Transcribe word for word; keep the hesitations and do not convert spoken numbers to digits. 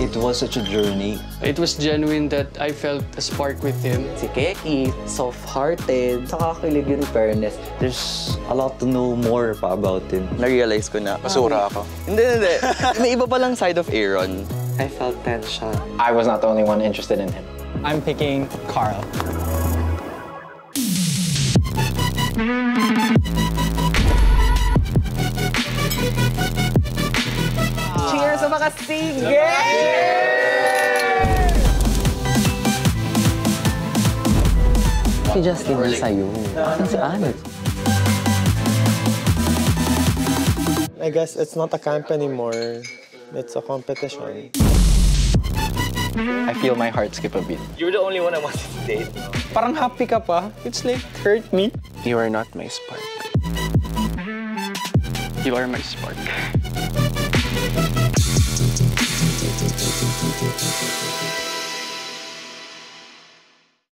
It was such a journey. It was genuine that I felt a spark with him. Si Keki, soft-hearted, saka kilig in fairness. There's a lot to know more pa about him. Na-realize ko na, basura ako. Hindi, hindi. May iba palang side of Aaron. I felt tension. I was not the only one interested in him. I'm picking Carl. Cheers sa mga sige! Si Justin na sa'yo. Asan si Alex? I guess it's not a camp anymore. It's a competition. I feel my heart skip a beat. You're the only one I wanted to date. Parang happy ka pa. It's like, hurt me. You are not my spark. You are my spark.